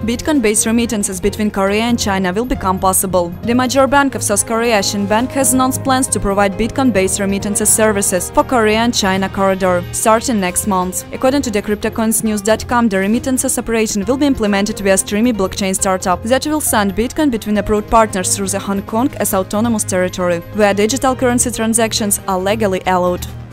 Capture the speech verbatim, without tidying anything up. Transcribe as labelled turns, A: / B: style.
A: Bitcoin-based remittances between Korea and China will become possible. The major bank of South Korea, Shinhan Bank, has announced plans to provide Bitcoin-based remittances services for Korea and China corridor, starting next month. According to the cryptocoins news dot com, the remittances operation will be implemented via Streami blockchain startup that will send Bitcoin between approved partners through the Hong Kong as autonomous territory, where digital currency transactions are legally allowed.